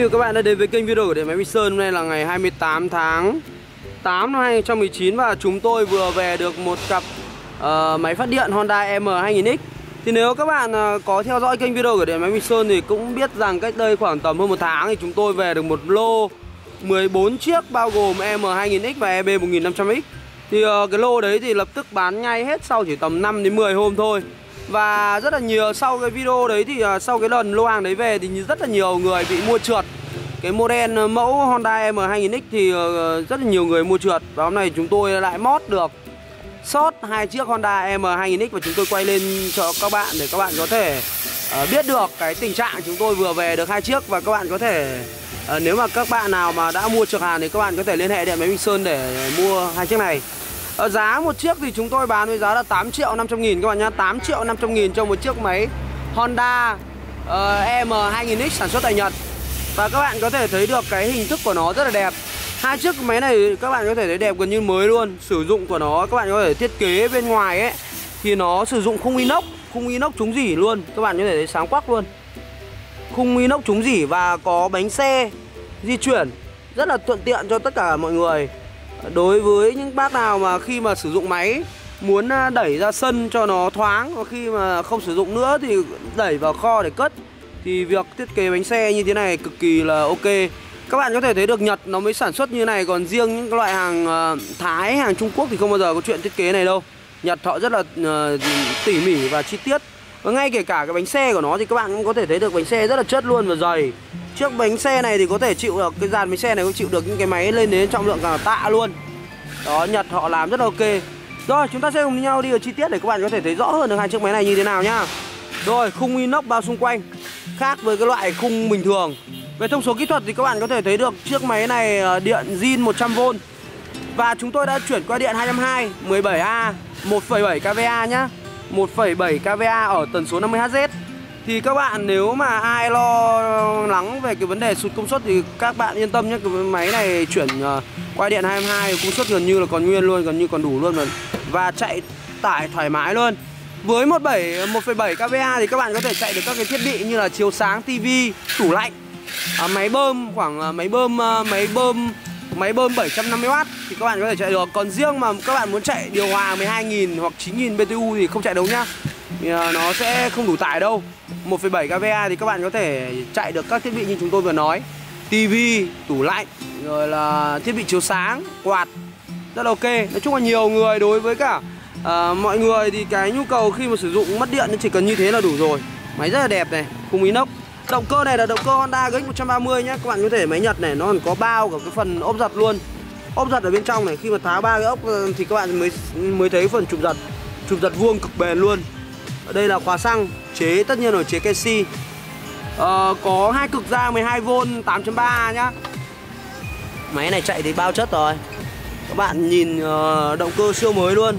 ơn các bạn đã đến với kênh video của Điện Máy Bình Sơn. Hôm nay là ngày 28 tháng 8 năm 2019 và chúng tôi vừa về được một cặp máy phát điện Honda M2000X. Thì nếu các bạn có theo dõi kênh video của Điện Máy Bình Sơn thì cũng biết rằng cách đây khoảng tầm hơn một tháng thì chúng tôi về được một lô 14 chiếc bao gồm M2000X và EB1500X. Thì cái lô đấy thì lập tức bán ngay hết sau chỉ tầm 5 đến 10 hôm thôi. Và rất là nhiều sau cái video đấy thì sau cái lần lô hàng đấy về thì rất là nhiều người bị mua trượt cái model mẫu Honda M2000X, thì rất là nhiều người mua trượt. Và hôm nay chúng tôi lại mót được sót hai chiếc Honda M2000X và chúng tôi quay lên cho các bạn để các bạn có thể biết được cái tình trạng chúng tôi vừa về được hai chiếc. Và các bạn có thể nếu mà các bạn nào mà đã mua trượt hàng thì các bạn có thể liên hệ Điện Máy Bình Sơn để mua hai chiếc này. Giá một chiếc thì chúng tôi bán với giá là 8.500.000 các bạn nhá, 8.500.000 cho một chiếc máy Honda M2000X sản xuất tại Nhật. Và các bạn có thể thấy được cái hình thức của nó rất là đẹp. Hai chiếc máy này các bạn có thể thấy đẹp gần như mới luôn. Sử dụng của nó các bạn có thể thiết kế bên ngoài ấy thì nó sử dụng khung inox chống rỉ luôn. Các bạn có thể thấy sáng quắc luôn. Khung inox chống rỉ và có bánh xe di chuyển rất là thuận tiện cho tất cả mọi người. Đối với những bác nào mà khi mà sử dụng máy muốn đẩy ra sân cho nó thoáng, và khi mà không sử dụng nữa thì đẩy vào kho để cất, thì việc thiết kế bánh xe như thế này cực kỳ là ok. Các bạn có thể thấy được Nhật nó mới sản xuất như này, còn riêng những loại hàng Thái, hàng Trung Quốc thì không bao giờ có chuyện thiết kế này đâu. Nhật họ rất là tỉ mỉ và chi tiết. Và ngay kể cả cái bánh xe của nó thì các bạn cũng có thể thấy được bánh xe rất là chất luôn và dày. Chiếc bánh xe này thì có thể chịu được, cái dàn bánh xe này có chịu được những cái máy lên đến trọng lượng cả tạ luôn. Đó, Nhật họ làm rất là ok. Rồi, chúng ta sẽ cùng nhau đi vào chi tiết để các bạn có thể thấy rõ hơn được hai chiếc máy này như thế nào nhá. Rồi, khung inox bao xung quanh khác với cái loại khung bình thường. Về thông số kỹ thuật thì các bạn có thể thấy được chiếc máy này điện zin 100V. Và chúng tôi đã chuyển qua điện 220 17A 1,7 kVA nhá, 1,7 kVA ở tần số 50Hz. Thì các bạn nếu mà ai lo lắng về cái vấn đề sụt công suất thì các bạn yên tâm nhé. Cái máy này chuyển qua điện 220 công suất gần như là còn nguyên luôn, gần như còn đủ luôn mà. Và chạy tải thoải mái luôn. Với 1,7 kVA thì các bạn có thể chạy được các cái thiết bị như là chiếu sáng, tivi, tủ lạnh, máy bơm khoảng máy bơm 750W thì các bạn có thể chạy được. Còn riêng mà các bạn muốn chạy điều hòa 12.000 hoặc 9.000 BTU thì không chạy đâu nhá. Thì nó sẽ không đủ tải đâu. 1,7 kVA thì các bạn có thể chạy được các thiết bị như chúng tôi vừa nói, tivi, tủ lạnh, rồi là thiết bị chiếu sáng, quạt, rất là ok. Nói chung là nhiều người, đối với cả mọi người thì cái nhu cầu khi mà sử dụng mất điện chỉ cần như thế là đủ rồi. Máy rất là đẹp này, khung inox. Động cơ này là động cơ Honda GX130 nhé. Các bạn có thể máy Nhật này nó còn có bao cả cái phần ốp giật luôn. Ốp giật ở bên trong này, khi mà tháo ba cái ốc thì các bạn mới thấy phần chụp giật vuông cực bền luôn. Ở đây là khóa xăng, chế tất nhiên là chế canxi. Có hai cực ra 12V 8.3A nhá. Máy này chạy thì bao chất rồi. Các bạn nhìn động cơ siêu mới luôn.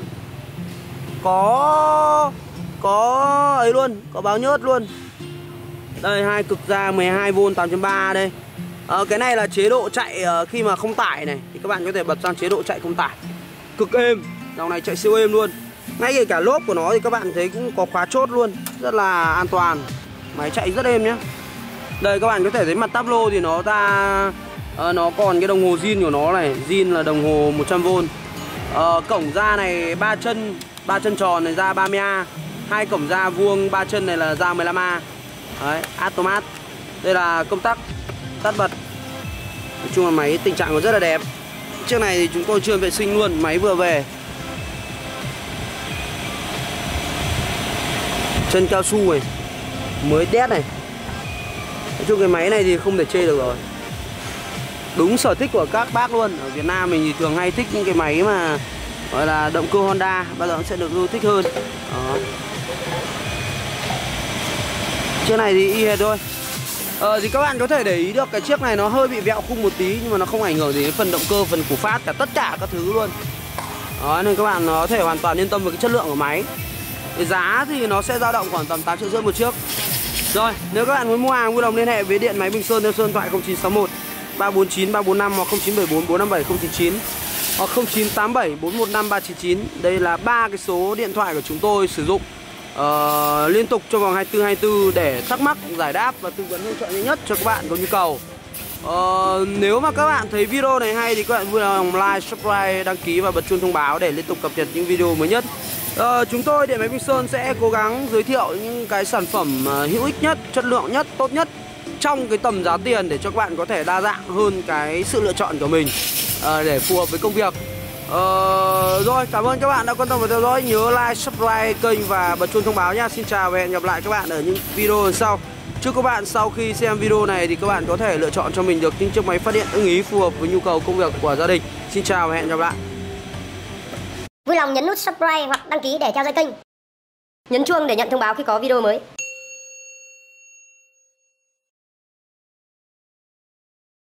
Có ấy luôn, có báo nhớt luôn. Đây, hai cực ra 12V 8.3A đây. Cái này là chế độ chạy khi mà không tải này thì các bạn có thể bật sang chế độ chạy không tải. Cực êm, dòng này chạy siêu êm luôn. Ngay kể cả lốp của nó thì các bạn thấy cũng có khóa chốt luôn, rất là an toàn. Máy chạy rất êm nhé. Đây các bạn có thể thấy mặt táp lô thì nó nó còn cái đồng hồ zin của nó này, zin là đồng hồ 100V. Cổng ra này ba chân tròn này ra 30A, hai cổng ra vuông 3 chân này là ra 15A. Đấy, automat. Đây là công tắc tắt bật. Nói chung là máy tình trạng nó rất là đẹp. Chiếc này thì chúng tôi chưa vệ sinh luôn, máy vừa về. Chân cao su này, mới đét này. Nói chung cái máy này thì không thể chê được rồi. Đúng sở thích của các bác luôn. Ở Việt Nam mình thì thường hay thích những cái máy mà gọi là động cơ Honda, bao giờ cũng sẽ được yêu thích hơn. Đó. Chiếc này thì y hệt thôi. Thì các bạn có thể để ý được cái chiếc này nó hơi bị vẹo khung một tí, nhưng mà nó không ảnh hưởng gì đến phần động cơ, phần củ phát, cả tất cả các thứ luôn. Đó, nên các bạn có thể hoàn toàn yên tâm về cái chất lượng của máy. Cái giá thì nó sẽ dao động khoảng tầm 8,5 triệu một chiếc. Rồi, nếu các bạn muốn mua hàng vui lòng liên hệ với Điện Máy Bình Sơn theo số điện thoại 0961 349 345 hoặc 0974 457 099 hoặc 0987 415 399. Đây là 3 cái số điện thoại của chúng tôi sử dụng liên tục trong vòng 24/24 để thắc mắc, giải đáp và tư vấn hỗ trợ nhanh nhất cho các bạn có nhu cầu. Nếu mà các bạn thấy video này hay thì các bạn vui lòng like, subscribe, đăng ký và bật chuông thông báo để liên tục cập nhật những video mới nhất. Chúng tôi Điện Máy Minh Sơn sẽ cố gắng giới thiệu những cái sản phẩm hữu ích nhất, chất lượng nhất, tốt nhất trong cái tầm giá tiền để cho các bạn có thể đa dạng hơn cái sự lựa chọn của mình để phù hợp với công việc. Rồi, cảm ơn các bạn đã quan tâm và theo dõi. Nhớ like, subscribe kênh và bật chuông thông báo nha. Xin chào và hẹn gặp lại các bạn ở những video lần sau. Chúc các bạn sau khi xem video này thì các bạn có thể lựa chọn cho mình được những chiếc máy phát điện ưng ý phù hợp với nhu cầu công việc của gia đình. Xin chào và hẹn gặp lại. Vui lòng nhấn nút subscribe hoặc đăng ký để theo dõi kênh. Nhấn chuông để nhận thông báo khi có video mới.